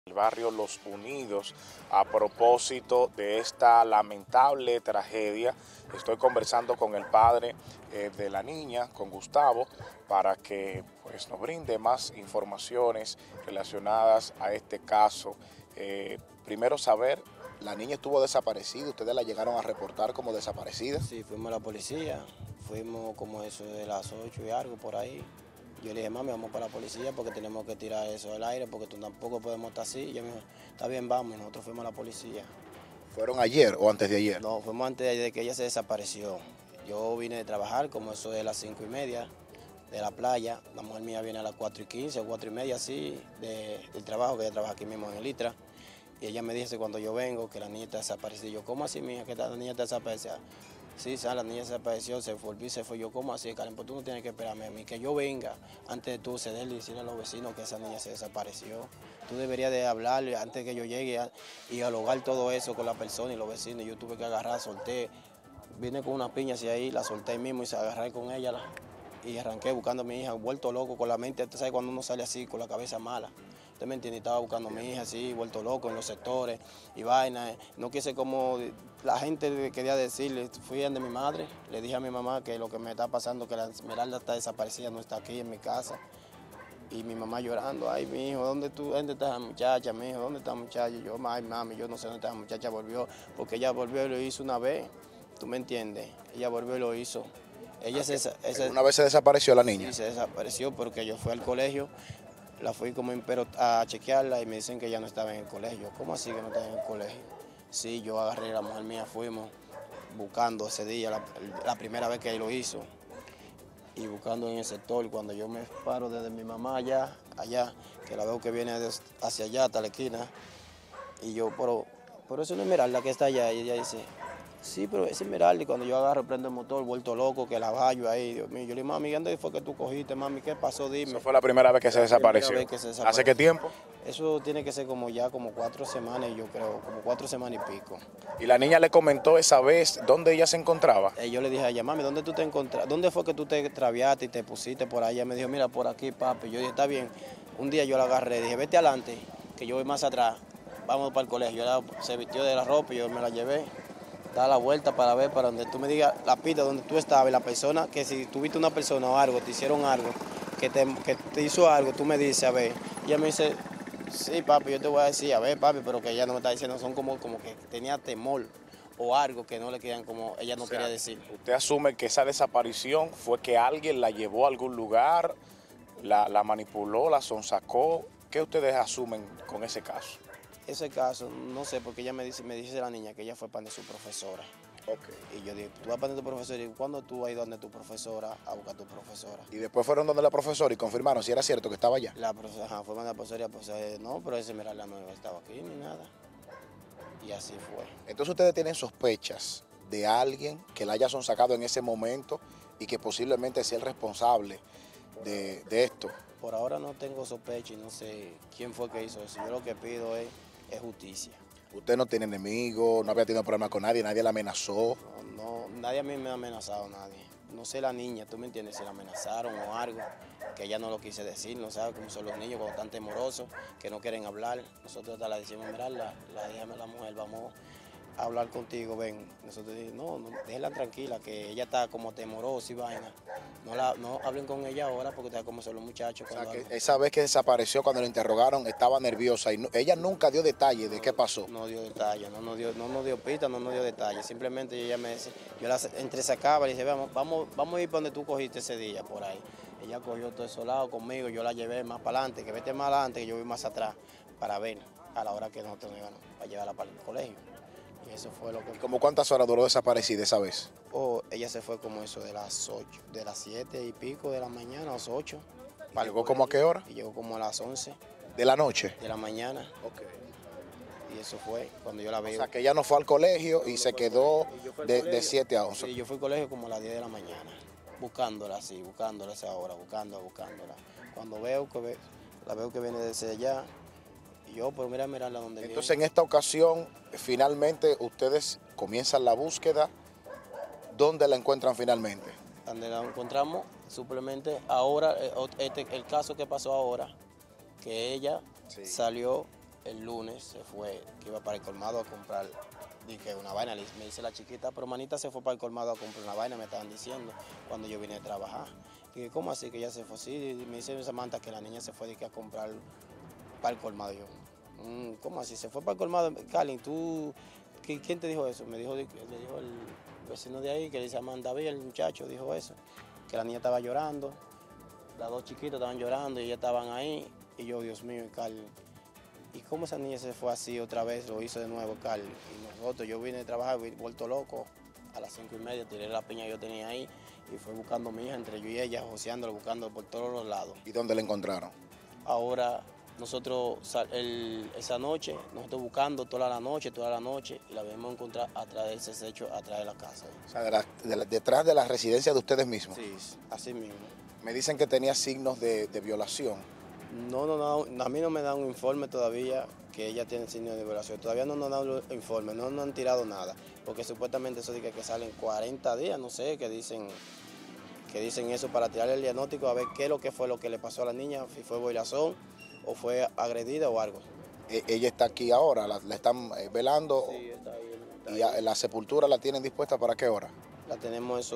El barrio Los Unidos a propósito de esta lamentable tragedia. Estoy conversando con el padre de la niña, con Gustavo, para que pues, nos brinde más informaciones relacionadas a este caso. Primero saber, la niña estuvo desaparecida, ¿ustedes la llegaron a reportar como desaparecida? Sí, fuimos a la policía, fuimos como eso de las 8 y algo por ahí. Yo le dije, mami, vamos para la policía porque tenemos que tirar eso del aire porque tú tampoco podemos estar así. Y ella me dijo, está bien, vamos, y nosotros fuimos a la policía. ¿Fueron ayer o antes de ayer? No, fuimos antes de que ella se desapareció. Yo vine de trabajar, como eso de las 5:30 de la playa. La mujer mía viene a las 4:15 o 4:30 así del trabajo, que ella trabaja aquí mismo en el Itra. Y ella me dice cuando yo vengo que la niña está desaparecida. Y yo, ¿cómo así, mija, que la niña está desaparecida? Sí, la niña se desapareció, se volvió y se fue. Yo, ¿cómo así, Karen? Pues tú no tienes que esperarme a mí, que yo venga antes de tú cederle y decirle a los vecinos que esa niña se desapareció. Tú deberías de hablarle antes que yo llegue y dialogar todo eso con la persona y los vecinos. Yo tuve que agarrar, solté, vine con una piña hacia ahí, la solté ahí mismo y se agarré con ella y arranqué buscando a mi hija, vuelto loco con la mente. Usted sabe cuando uno sale así, con la cabeza mala. ¿Usted me entiende? Estaba buscando a mi hija así, vuelto loco en los sectores y vaina. No quise como la gente quería decirle, fui donde mi madre, le dije a mi mamá que lo que me está pasando, que la Esmeralda está desaparecida, no está aquí en mi casa. Y mi mamá llorando, ay, mi hijo, ¿dónde está la muchacha, mi hijo? ¿Dónde está la muchacha? Y yo, ay, mami, yo no sé dónde está la muchacha, volvió, porque ella volvió y lo hizo una vez, ¿tú me entiendes? Ella volvió y lo hizo. Una vez se desapareció la niña. Sí, se desapareció porque yo fui al colegio, la fui como impero a chequearla y me dicen que ya no estaba en el colegio. ¿Cómo así que no estaba en el colegio? Sí, yo agarré a la mujer mía, fuimos buscando ese día, la primera vez que él lo hizo, y buscando en el sector. Cuando yo me paro desde mi mamá allá, que la veo que viene hacia allá, hasta la esquina, y yo, pero eso no es Esmeralda que está allá, y ella dice, sí, pero es Esmeralda. Y cuando yo agarro, prendo el motor, vuelto loco, que la vallo ahí, Dios mío. Yo le digo, mami, ¿dónde fue que tú cogiste, mami? ¿Qué pasó? Dime. Eso fue la primera vez que se desapareció. ¿Hace qué tiempo? Eso tiene que ser como ya como 4 semanas, yo creo, como 4 semanas y pico. Y la niña le comentó esa vez dónde ella se encontraba. Yo le dije a ella, mami, ¿dónde tú te encontraste? ¿Dónde fue que tú te extraviaste y te pusiste por ahí? Ella me dijo, mira, por aquí, papi. Yo dije, está bien. Un día yo la agarré, dije, vete adelante, que yo voy más atrás. Vamos para el colegio. Se vistió de la ropa y yo me la llevé. Da la vuelta para ver, para donde tú me digas la pista donde tú estabas y la persona, que si tuviste una persona o algo, te hicieron algo, que te hizo algo, tú me dices, a ver. Y ella me dice, sí, papi, yo te voy a decir, a ver, papi, pero que ella no me está diciendo, son como que tenía temor o algo que no le querían, como ella no quería decir. ¿Usted asume que esa desaparición fue que alguien la llevó a algún lugar, la manipuló, la sonsacó? ¿Qué ustedes asumen con ese caso? Ese caso, no sé, porque ella me dice la niña que ella fue para su profesora. Okay. Y yo dije, tú vas para tu profesora, y ¿cuándo tú has ido donde tu profesora a buscar a tu profesora? Y después fueron donde la profesora y confirmaron si era cierto que estaba allá. La profesora, fue donde la profesora, no, pero ese Esmeralda no estaba aquí ni nada. Y así fue. Entonces ustedes tienen sospechas de alguien que la haya sonsacado en ese momento y que posiblemente sea el responsable de esto. Por ahora no tengo sospecha y no sé quién fue que hizo eso. Yo lo que pido es justicia. Usted no tiene enemigos, no había tenido problemas con nadie, nadie la amenazó. No, nadie a mí me ha amenazado, nadie. No sé la niña, tú me entiendes, si la amenazaron o algo, que ella no lo quise decir, no sabe cómo son los niños cuando están temorosos, que no quieren hablar. Nosotros hasta la decimos, mira, déjame a la mujer, vamos a hablar contigo, ven. Nosotros decimos, no, déjela tranquila, que ella está como temorosa y vaina. No hablen con ella ahora porque está como son los muchachos. O sea, que esa vez que desapareció, cuando la interrogaron, estaba nerviosa y ella nunca dio detalles de qué pasó. No dio detalles, no nos dio pista, no nos dio detalles. Simplemente ella me decía, yo la entresacaba y le decía, vamos a ir para donde tú cogiste ese día, por ahí. Ella cogió todo eso lado conmigo, yo la llevé más para adelante, que vete más adelante, que yo voy más atrás, para ver a la hora que nosotros íbamos a llevarla para el colegio. Y eso fue lo que... ¿Y como cuántas horas duró desaparecida esa vez? Ella se fue como eso de las 8, de las 7 y pico de la mañana, a las 8. ¿Llegó como a qué hora? Y llegó como a las 11. ¿De la noche? De la mañana. Ok. Y eso fue cuando yo la vi. O sea, que ella no fue al colegio y se quedó de 7 a 11. Sí, yo fui al colegio como a las 10 de la mañana, buscándola a esa hora, buscándola. Cuando la veo que viene desde allá, y yo, pero mira la donde Entonces, viene. en esta ocasión, finalmente, ustedes comienzan la búsqueda. ¿Dónde la encuentran finalmente? Donde la encontramos, simplemente ahora, el caso que pasó ahora, que ella salió el lunes se fue, que iba para el colmado a comprar, dije, una vaina. Me dice la chiquita, pero manita se fue para el colmado a comprar una vaina, me estaban diciendo cuando yo vine a trabajar. Dije, ¿cómo así que ella se fue? Sí, me dice Samantha que la niña se fue dije, a comprar para el colmado. Yo, ¿cómo así? Se fue para el colmado. Carlin, ¿tú, quién te dijo eso? Me dijo, le dijo el vecino de ahí, que le llaman David, el muchacho, dijo eso, que la niña estaba llorando, las dos chiquitas estaban llorando y ellas estaban ahí. Y yo, Dios mío, Carlin, ¿y cómo esa niña se fue así otra vez? Lo hizo de nuevo, Carlin. Y nosotros, yo vine a trabajar, vuelto loco, a las 5:30, tiré la piña que yo tenía ahí y fui buscando a mi hija, entre yo y ella, joseándola, buscando por todos los lados. ¿Y dónde la encontraron? Ahora, nosotros, esa noche, nosotros buscando toda la noche, y la habíamos encontrado atrás de ese techo, atrás de la casa. O sea, detrás de la residencia de ustedes mismos. Sí, así mismo. Me dicen que tenía signos de violación. No, a mí no me dan un informe todavía que ella tiene signos de violación. Todavía no nos dan un informe, no nos han tirado nada. Porque supuestamente eso dice que salen 40 días, no sé, que dicen eso para tirarle el diagnóstico a ver qué es lo que fue lo que le pasó a la niña, si fue violación o fue agredida o algo. Ella está aquí ahora, la están velando. Sí, está ahí. ¿Y la sepultura la tienen dispuesta para qué hora? La tenemos eso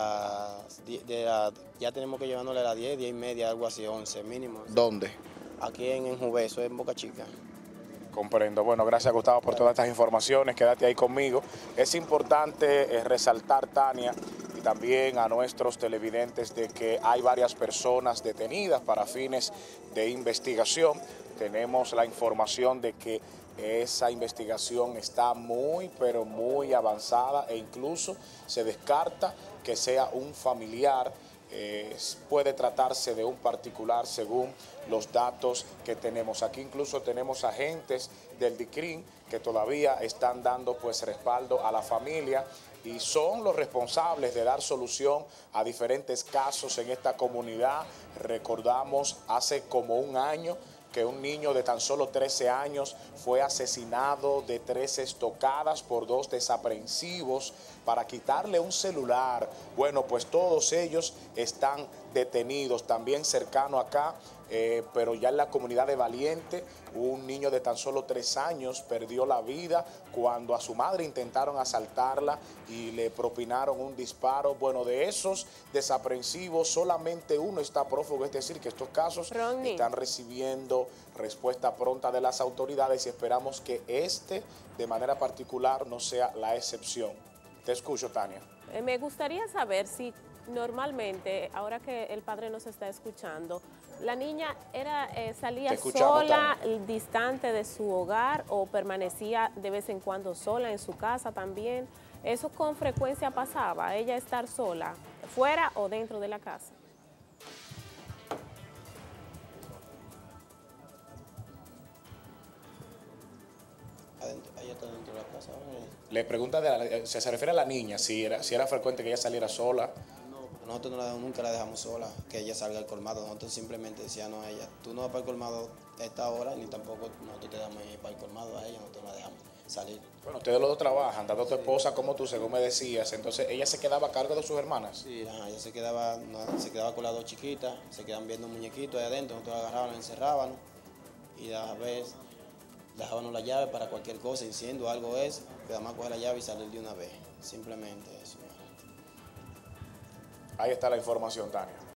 ya tenemos que llevárnosla a las 10:30, algo así, 11 mínimo. ¿Dónde? Aquí en Juve, eso es en Boca Chica. Comprendo. Bueno, gracias Gustavo por todas estas informaciones. Quédate ahí conmigo. Es importante resaltar, Tania, y también a nuestros televidentes de que hay varias personas detenidas para fines de investigación. Tenemos la información de que esa investigación está muy, pero muy avanzada e incluso se descarta que sea un familiar. Puede tratarse de un particular según los datos que tenemos. Aquí incluso tenemos agentes del DICRIM que todavía están dando pues respaldo a la familia y son los responsables de dar solución a diferentes casos en esta comunidad. Recordamos hace como un año que un niño de tan solo 13 años fue asesinado de 3 estocadas por 2 desaprensivos para quitarle un celular. Bueno, pues todos ellos están detenidos. También cercano acá, pero ya en la comunidad de Valiente, un niño de tan solo 3 años perdió la vida cuando a su madre intentaron asaltarla y le propinaron un disparo. Bueno, de esos desaprensivos solamente uno está prófugo, es decir, que estos casos están recibiendo respuesta pronta de las autoridades y esperamos que de manera particular, no sea la excepción. Te escucho, Tania. Me gustaría saber si normalmente, ahora que el padre nos está escuchando, la niña salía sola, distante de su hogar o permanecía de vez en cuando sola en su casa también. ¿Eso con frecuencia pasaba, ella estar sola, fuera o dentro de la casa? Ella está dentro de la casa. Le pregunta, se refiere a la niña, si era frecuente que ella saliera sola. No, porque nosotros nunca la dejamos sola, que ella salga al colmado. Nosotros simplemente decíamos a ella, tú no vas para el colmado a esta hora, ni tampoco nosotros te damos ir para el colmado a ella, nosotros la dejamos salir. Bueno, ustedes los dos trabajan, tanto tu esposa como tú, según me decías, entonces ella se quedaba a cargo de sus hermanas. Sí, ella se quedaba con las dos chiquitas, se quedaban viendo muñequitos ahí adentro, nosotros la agarrábamos, la encerrábamos y a veces dejábamos la llave para cualquier cosa, incendio, algo es, nada más coger la llave y salir de una vez, simplemente eso. Ahí está la información, Tania.